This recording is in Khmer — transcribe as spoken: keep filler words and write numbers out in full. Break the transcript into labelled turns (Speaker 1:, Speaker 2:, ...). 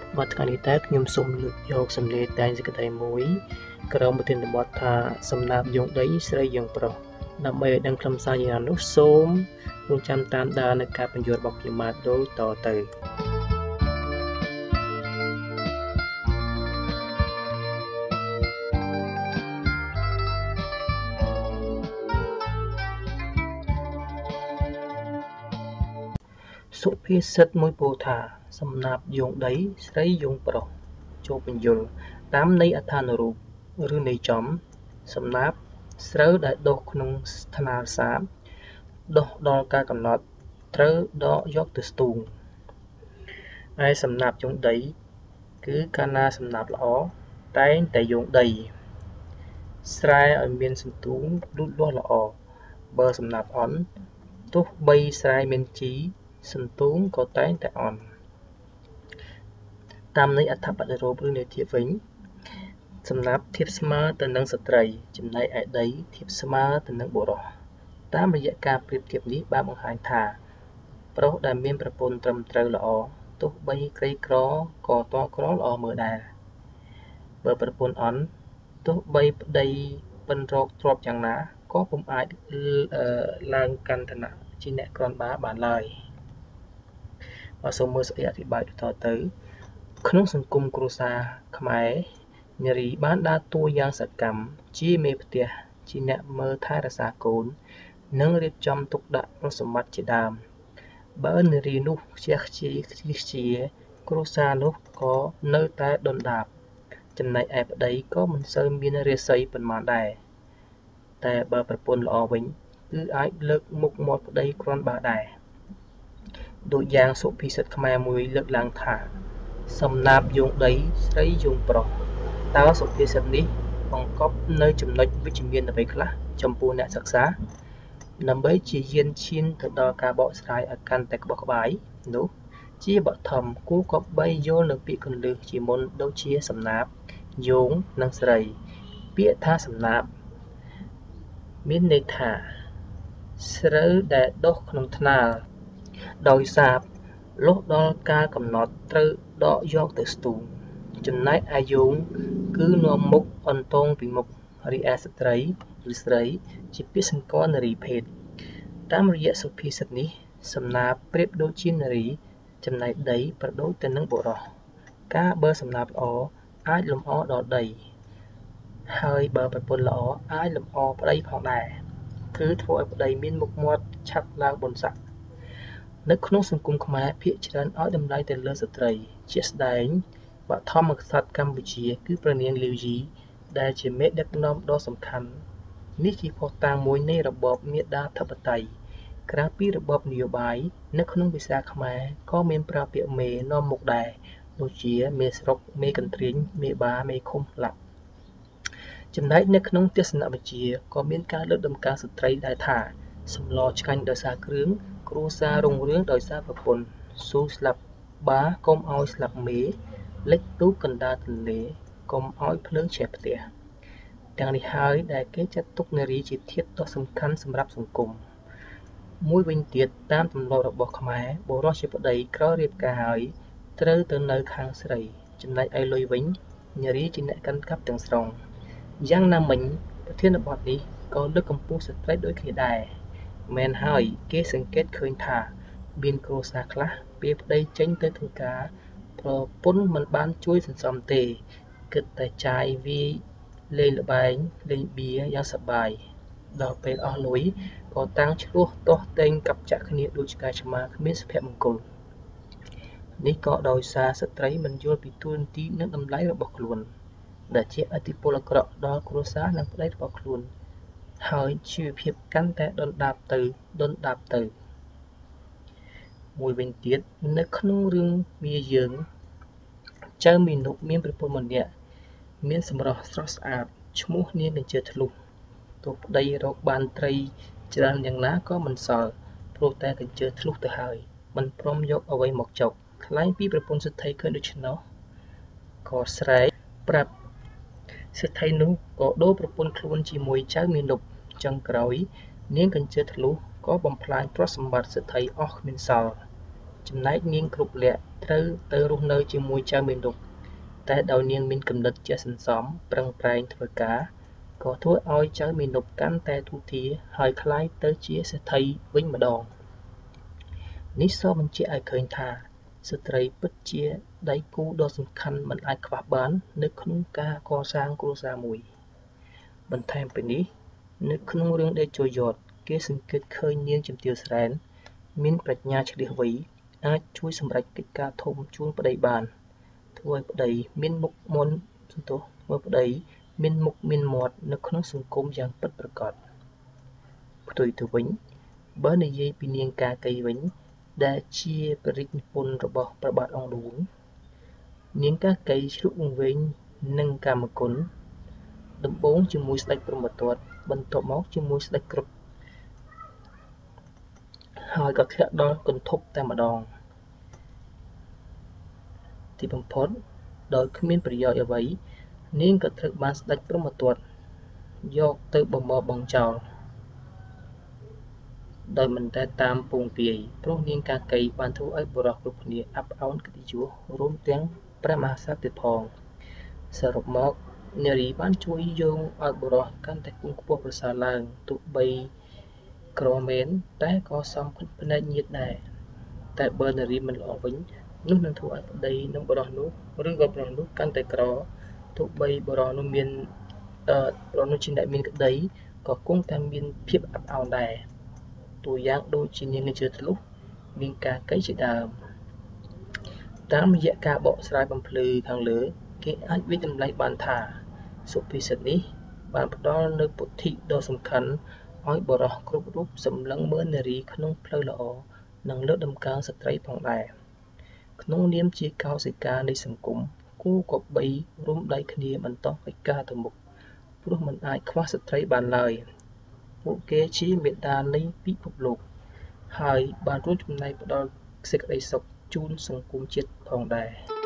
Speaker 1: បទថ្ងៃនេះតើខ្ញុំសូមលើកយកសំឡេងតែងសេចក្តីមួយក្រោមប្រធានបទថាសំណាបយងដីស្រីយងប្រុសដើម្បីឲ្យដឹងខ្លឹមសារយ៉ាងណានោះសូមរងចាំតាមដាននៅការបញ្យល់របស់ខ្ញុំបាទដូចតទៅសុភាសិតមួយពោលថាសំណាបយងដីស្រីយងប្រុសចូលបញ្យល់តាមន័យអត្ថានុរូបឬន័យចំសំណាបស្រូវដែលដុះក្នុងថ្នាលសាបដុះដល់ការកំណត់ត្រូវដកយកទៅស្ទូងឯសំណាបយងដីគឺកាលណាសំណាបល្អតែងតែយងដីស្រែឲ្យមានសន្ទូងលូតលាស់ល្អបើសំណាបអន់ទោះបីស្រែមានជីសន្ទូងក៏តែងតែអន់តាមន័យអត្ថបទរូបឬន័យធៀបវិញសំណាបធៀបស្មើទៅនឹងស្ត្រីចំណែកឯដីធៀបស្មើទៅនឹងបុរសតាមរយៈការប្រៀបធៀបនេះបានបង្ហាញថាប្រុសដែលមានប្រពន្ធត្រឹមត្រូវល្អទោះបីក្រីក្រក៏តក្រល្អមើលដែរបើប្រពន្ធអន់ទោះបីប្តីបិណ្ឌរកទ្រព្យយ៉ាងណាក៏ពុំអាចឡើងកាន់ឋានៈជាអ្នកគ្រាន់បើបានឡើយបើសូមមើលសេចក្តីអធិប្បាយបន្តទៅក្នុងសង្គមគ្រួសារខ្មែរនារីបានដើរតួយ៉ាងសកម្មជាមេផ្ទះជាអ្នកមើលថែរក្សាកូននិងរៀបចំទុកដាក់ទ្រព្យសម្បត្តិជាដើមបើនារីនោះខ្ជះខ្ជាយខ្ជិះខ្ជាគ្រួសារនោះក៏នៅតែដុនដាបចំណែកឯប្តីក៏មិនសូវមានរាសីប៉ុន្មានដែរតែបើប្រពន្ធល្អវិញគឺអាចលើកមុខមាត់ប្តីគ្រាន់បើដែរដូចយ៉ាងសុភាសិតខ្មែរមួយលើកឡើងថាសំណាបយងដីស្រីយងប្រុសតើសុភាសិតនេះបង្កប់នៅចំណុចវិជ្ជមានអ្វីខ្លះចំពោះអ្នកសិក្សាដើម្បីជាយានឈានទៅដល់ការបកស្រាយឲ្យកាន់តែក្បោះក្បាយនោះជាបឋមគួរគប្បីយល់នៅពាក្យគន្លឹះជាមុនដូចជាសំណាបយងនិងស្រីពាក្យថាសំណាបមានន័យថាស្រូវដែលដុះក្នុងថ្នាលដោយសាបលុះដល់ការកំណត់ត្រូវដកយកទៅស្ទូងចំណែកឯយងគឺនាំមុខអន្ទងពីមុខរីឯស្ត្រីឬស្រីជាពាក្យសម្គាល់នារីភេទតាមរយៈសុភាសិតនេះសំណាបប្រៀបដូចជានារីចំណែកដីប្រដូចទៅនឹងបុរសការបើសំណាបល្អអាចលំអដល់ដីហើយបើប្រពន្ធល្អអាចលំអប្តីផងដែរគឺធ្វើឲ្យប្តីមានមុខមាត់ឆាប់ឡើងបុណ្យស័ក្តិនៅក្នុងសង្គមខ្មែរភាគច្រើនឲ្យតម្លៃទៅលើស្ត្រីជាក់ស្ដែងបឋមក្សត្រកម្ពុជាគឺព្រះនាងលាវយីដែលជាមេដឹកនាំដ៏សំខាន់នេះជាភស្តុតាងមួយនៃរបបមាតាធិបតេយ្យក្រៅពីរបបនយោបាយនៅក្នុងភាសាខ្មែរក៏មានប្រើពាក្យមេនាំមុខដែរដូចជាមេស្រុកមេកន្ទ្រាញមេបាមេឃុំឡាក់ចំណែកនៅក្នុងទស្សនវិជ្ជាក៏មានការលើកតម្កើងស្ត្រីដែរថាសម្លឆ្កាញ់ដោយសារគ្រឿងគ្រួសាររុងរឿងដោយសារប្រពន្ធស៊ូស្លាប់បាកុំឲ្យស្លាប់មេលិចទូកកណ្ដាលទន្លេកុំឲ្យភ្លើងឆេះផ្ទះទាំងនេះហើយដែលគេចាត់ទុកនារីជាធាតុដ៏សំខាន់សម្រាប់សង្គមមួយវិញទៀតតាមទម្លាប់របស់ខ្មែរបុរសជាប្តីក្រោយរៀបការហើយត្រូវទៅនៅខាងស្រីចំណែកឯលុយវិញនារីជាអ្នកកាន់កាប់ទាំងស្រុងយ៉ាងណាមិញប្រធានបទនេះក៏លើកកម្ពស់ស្ត្រីដូចគ្នាដែរមែនហើយគេសង្កេតឃើញថាមានគ្រួសារខ្លះពេលប្តីចេញទៅធ្វើការប្រពន្ធមិនបានជួយសន្សំទេគិតតែចាយវាយលេងល្បែងលេងបៀយ៉ាងសប្បាយដល់ពេលអស់លុយក៏តាំងឆ្លោះទាស់ទែងកັບចាក់គ្នាដូចឆ្កែឆ្មាគ្មានសុភមង្គលនេះក៏ដោយសារស្ត្រីមិនយល់ពីតួនាទីនិងតម្លៃរបស់ខ្លួនដែលជាឥទ្ធិពលអាក្រក់ដល់គ្រួសារនិងប្តីរបស់ខ្លួនហើយជីវភាពកាន់តែដុនដាបទៅដុនដាបទៅមួយវិញទៀតនៅក្នុងរឿងមាយើងចៅមីនុមានប្រពន្ធម្នាក់មានសម្រស់ស្រស់ស្អាតឈ្មោះនាងកញ្ជើធ្លុះទោះប្តីរកបានត្រីច្រើនយ៉ាងណាក៏មិនសល់ព្រោះតែកញ្ជើធ្លុះទៅហើយមិនព្រមយកអ្វីមកចុកថ្លែងពីប្រពន្ធសេដ្ឋីឃើញដូច្នោះក៏ស្រែកប្រាប់សេដ្ឋីនោះក៏ដូរប្រពន្ធខ្លួនជាមួយចៅមានុចុងក្រោយនាងកញ្ជើធ្លុះក៏បំផ្លាញទ្រព្យសម្បត្តិសេដ្ឋីអស់គ្មានសល់ចំណែកនាងគ្រប់លក្ខត្រូវទៅរស់នៅជាមួយចៅមាណពតែដោយនាងមានគំនិតចេះសន្សំប្រឹងប្រែងធ្វើការក៏ធ្វើឲ្យចៅមាណពកាន់តែទូធាហើយក្លាយទៅជាសេដ្ឋីវិញម្ដងនេះសបញ្ជាក់ឲ្យឃើញថាស្ត្រីពិតជាដៃគូដ៏សំខាន់មិនអាចខ្វះបាននៅក្នុងការកសាងគ្រួសារមួយបន្ថែមពីនេះនៅក្នុងរឿងតេជោយ័តគេសង្កេតឃើញនាងជំទាវស្រែនមានប្រាជ្ញាឆ្លៀសវៃអាចជួយសម្រេចកិច្ចការធំជូនប្តីបានធ្វើឲ្យប្តីមានមុខមាត់សន្ទុះធ្វើប្តីមានមុខមានមាត់នៅក្នុងសង្គមយ៉ាងពិតប្រាកដផ្ទុយទៅវិញបើនិយាយពីនាងកាកីវិញដែលជាបរិយានិពន្ធរបស់ព្រះបាទអង្គឌួងនាងកាកីជ្រក់វង្វេងនឹងកាមគុណដំបូងជាមួយស្ដេចព្រហ្មទត្តបន្ទាប់មកជាមួយស្ដេចគ្រុឌហើយក៏ធ្លាក់ដល់គន្ធពតែម្ដងទីបំផុតដោយគ្មានប្រយោជន៍អ្វីនាងក៏ត្រូវបានស្ដេចព្រហ្មទត្តយកទៅបំបរបងចោលដោយមិនដែលតាមពងពាយព្រោះនាងកាកីបានធ្វើឲ្យបុរសគ្រប់គ្នាអាប់អោនកិត្តិយសរួមទាំងព្រះមហាក្សត្រទៀតផងសរុបមកនារីបានជួយយោងឲ្យបុរសកាន់តែខ្ពង់ខ្ពស់ប្រសើរឡើងទោះបីក្រមែនតែក៏សមភ្នែកញាតិដែរតែបើនារីមិនល្អវិញនោះនឹងធ្វើឲ្យប្តីនិងបុរសនោះឬក៏បុរសនោះកាន់តែក្រទោះបីបុរសនោះមានអឺបុរសនោះជាអ្នកមានក្តីក៏គង់តែមានភាពអាប់អោនដែរតួយ៉ាងដូចជានាងនាយជ្រៅធ្លុះនាងកាកីជាដើមតាមរយៈការបកស្រាយបំភ្លឺខាងលើគេអាចវិតម្លៃបានថាសុភាសិតនេះបានផ្ដល់នូវពុទ្ធិដ៏សំខាន់ឲ្យបុរសគ្រប់រូបសម្លឹងមើលនារីក្នុងផ្លូវល្អនិងលើកតម្កើងស្ត្រីផងដែរក្នុងនាមជាកោសិកានៃសង្គមគូគប្បីរួមដៃគ្នាបន្តកិច្ចការទៅមុខព្រោះមិនអាចខ្វះស្ត្រីបានឡើយពួកគេជាមេដានៃពិភពលោកហើយបានរួមចំណែកផ្ដល់សេចក្តីសុខជូនសង្គមជាតិផងដែរ